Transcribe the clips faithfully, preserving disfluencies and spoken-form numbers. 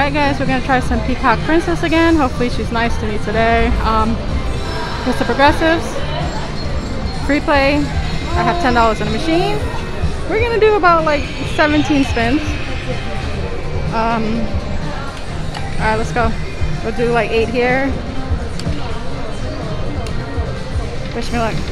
Alright guys, we're gonna try some Peacock Princess again. Hopefully she's nice to me today. Um, with the progressives, free play. I have ten dollars in the machine. We're gonna do about like seventeen spins. Um, Alright, let's go. We'll do like eight here. Wish me luck.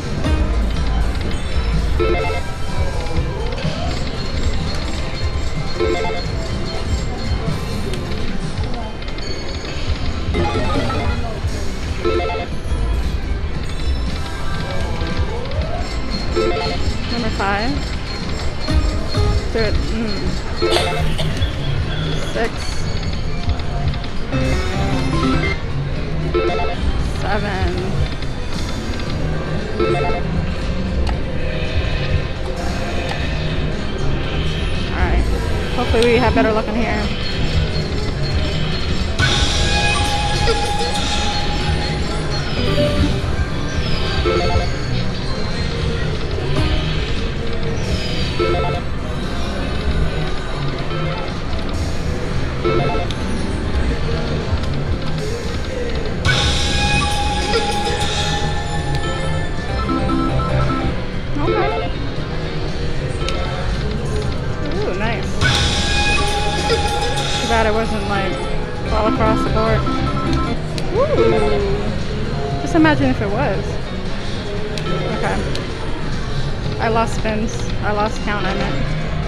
Number five. Do it. Mm. Six. Seven. Alright. Hopefully we have better luck in here. Okay. Ooh, nice. Too bad it wasn't like all across the board. Ooh. Just imagine if it was. Okay. I lost spins. I lost count, I meant.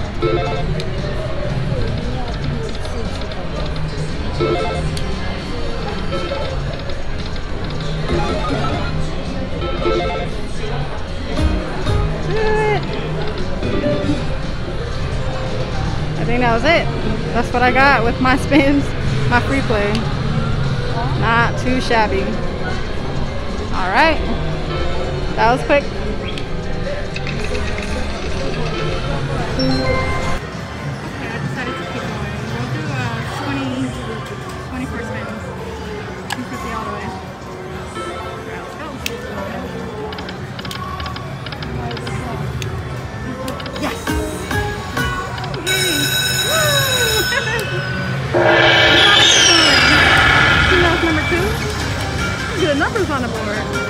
I think that was it. That's what I got with my spins, my free play. Not too shabby. Alright. That was quick. Okay, I decided to keep going. We'll do uh, twenty, twenty-four spins. two fifty all the way. Alright, let's go. Yes! See that was number two? Good numbers on the board.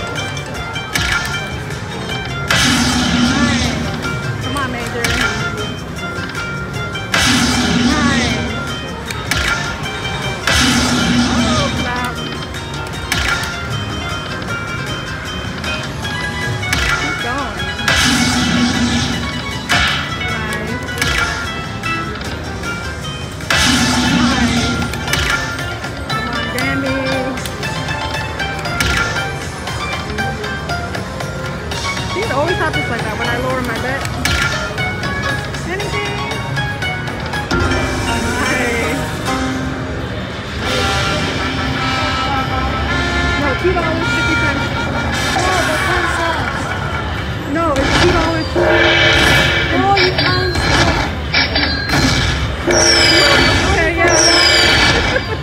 It always happens like that when I lower my bet. Anything? Nice. No, two dollars fifty cents. Oh, the ten cents. No, it's two dollars. Oh, you can't. Okay, yeah.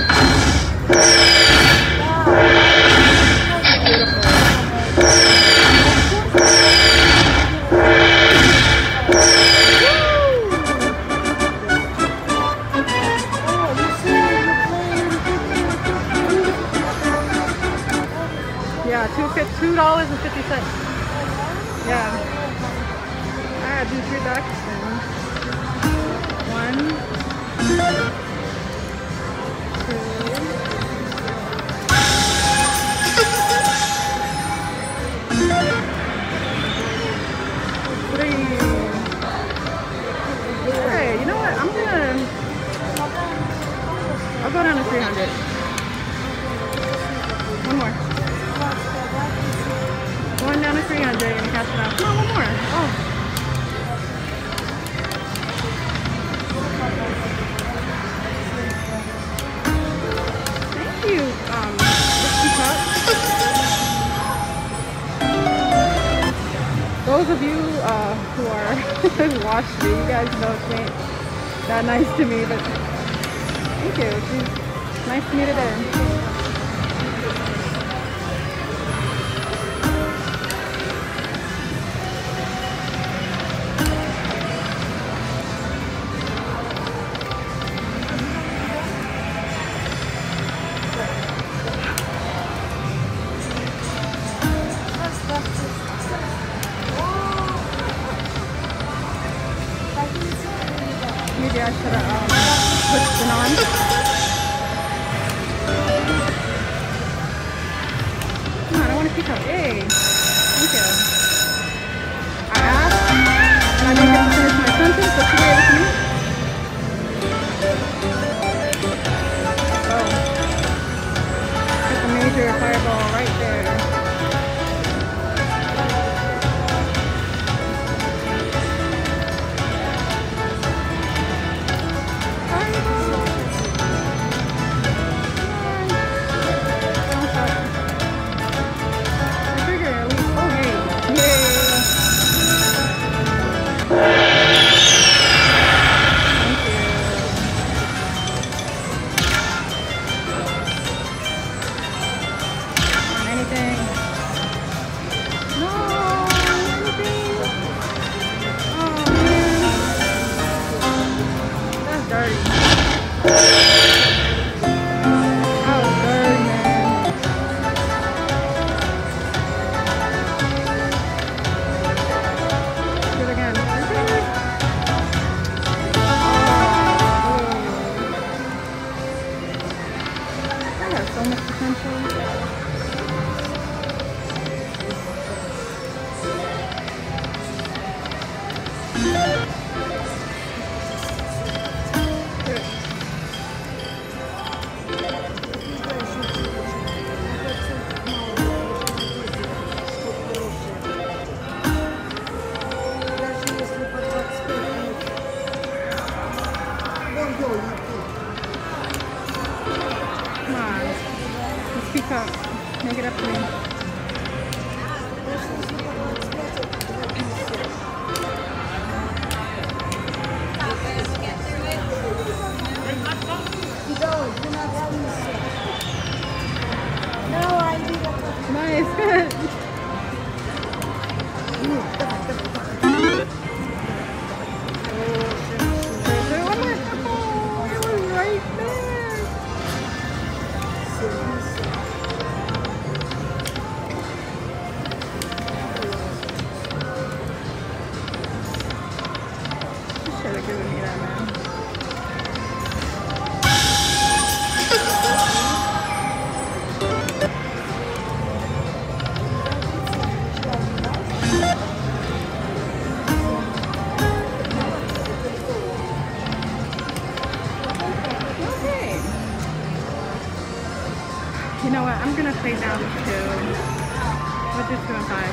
Yeah, two dollars and fifty cents. Yeah. I gotta do three back spins. One, two, three. Hey, you know what? I'm gonna. I'll go down to three hundred. One more. Going down to three hundred and catch it up. Come on, one more. Oh. Thank you, um, those of you uh, who are who watch me, you guys know she ain't that nice to me, but thank you. She's nice to me today. I should have um, switched it on. Come on, I want to peek out. Yay! Thank you. I asked, and I didn't get to finish my sentence, but she gave it to me. Oh. Just a major fireball right there. Speak up. Make it up to me. Nice, good. You know what? I'm gonna play down to we'll do two and five.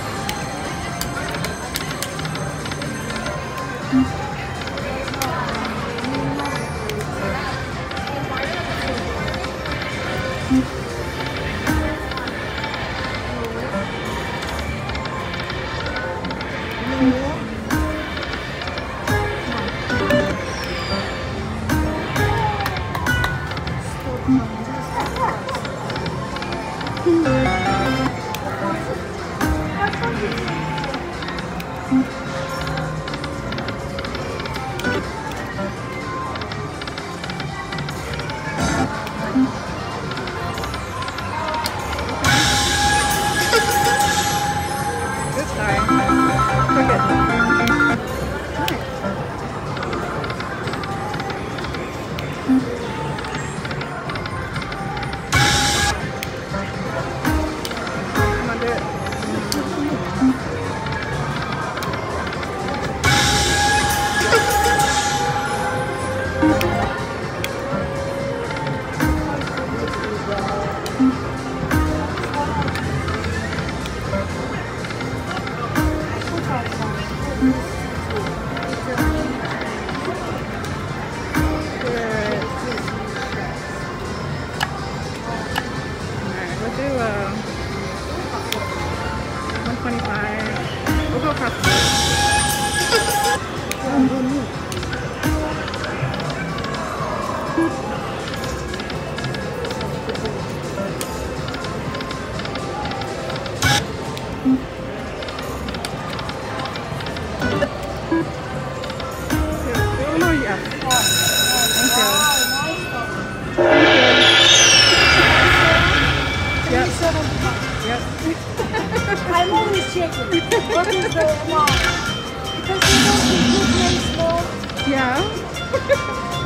I'm always checking. What is the amount? Because you know the good name small. Yeah.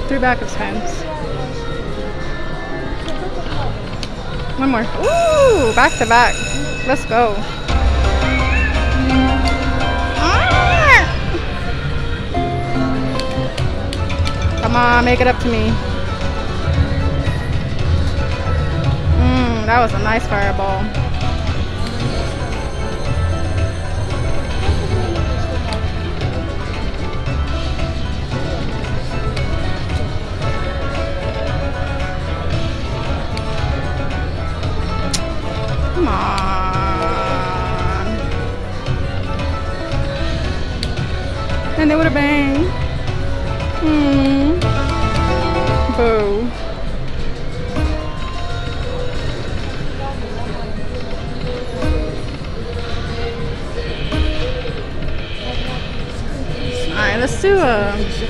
Three backup spins. One more. Ooh, back to back. Let's go. Come on, make it up to me. Mmm, that was a nice fireball. Come on. And they would have banged. Hmm. Boo. Alright, let's do a.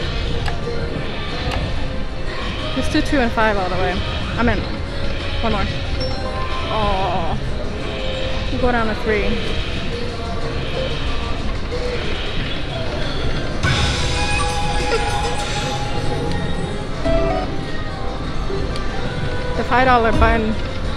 Let's do two and five all the way. I'm in. One more. Oh. We'll go down to three. The five dollar bun.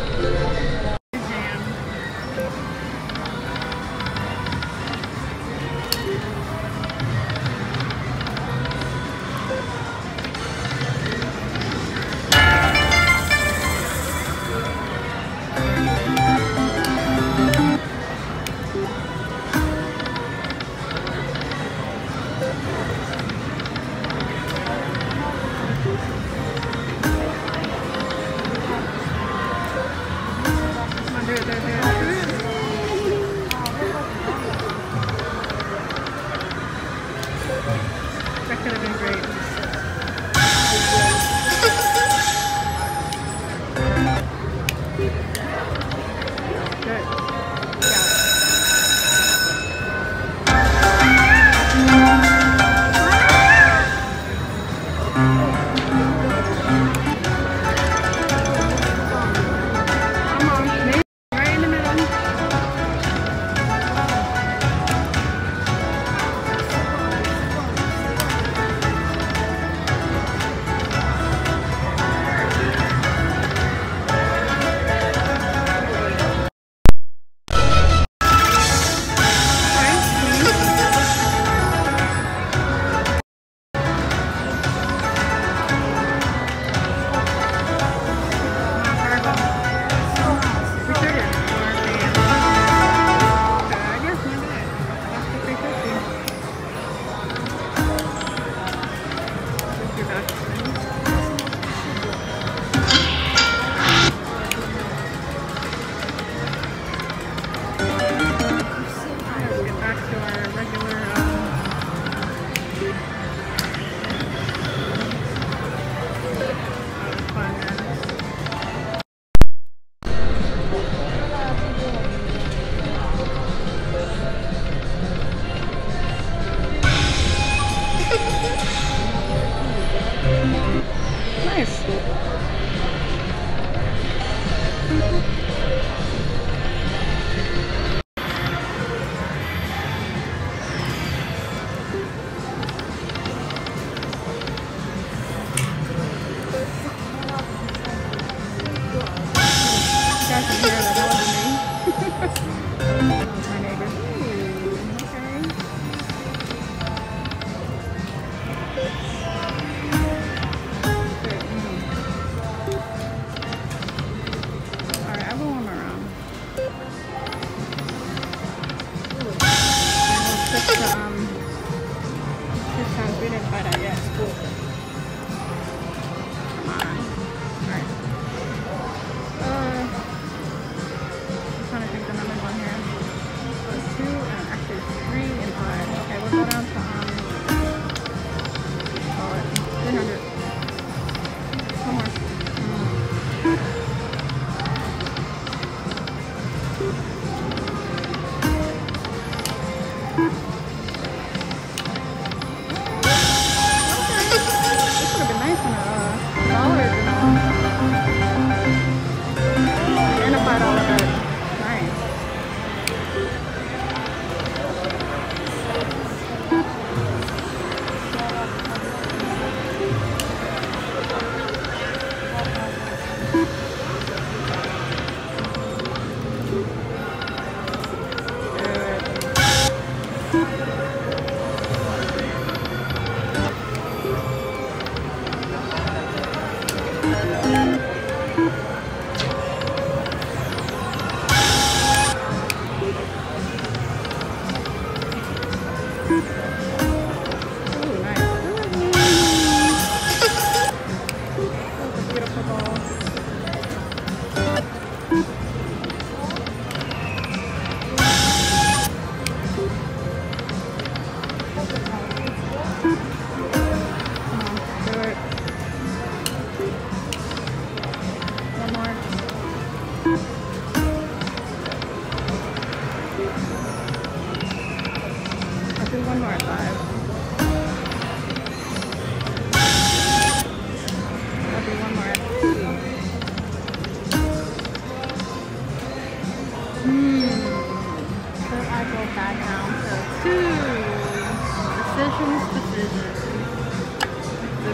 That could have been great. Good. Come on, maybe right in the middle. Nice. Guys can hear that wasn't me. That was my neighbor. Ooh, okay.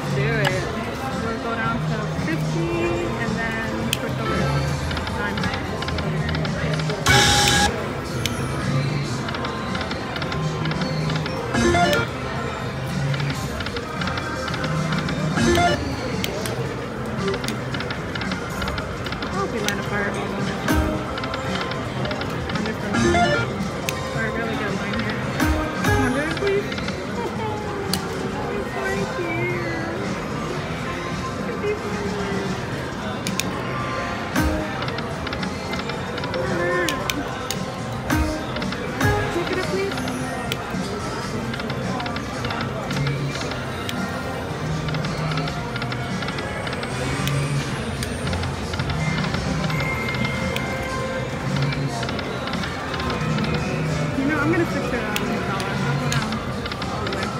Let's do it. We'll go down to fifty and then switch over to nine. I hope we land a fireball on this one. On this one. Or a really good line here. Come on, do it, please. It's right here. Look at these ones. Take it up, please. You know, I'm gonna switch to um, dollar. I'll go down all the way.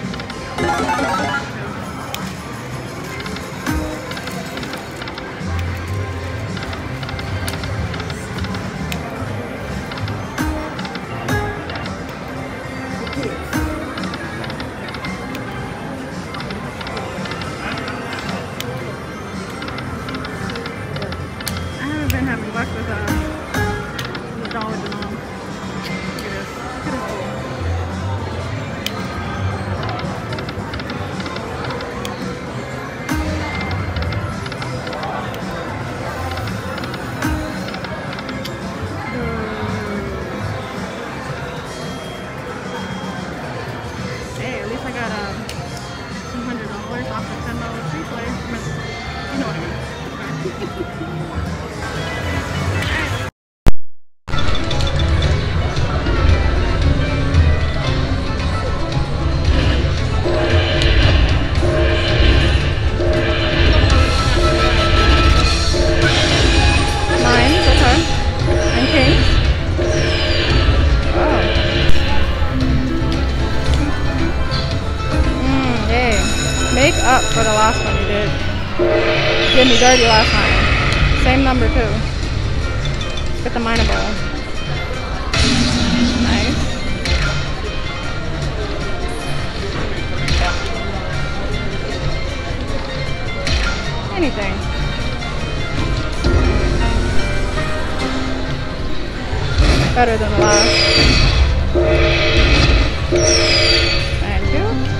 I haven't been having luck with uh, the dollar denom. Look at this. Look at this. Hey, at least I got um, two hundred dollars off the ten dollar free play. You know what I mean. Nines, okay. And kings. Oh. Mm, yay. Make up for the last one you did. Did me dirty last time. Same number too. Let's get the minor ball. Nice. Anything. Better than the last. Thank you.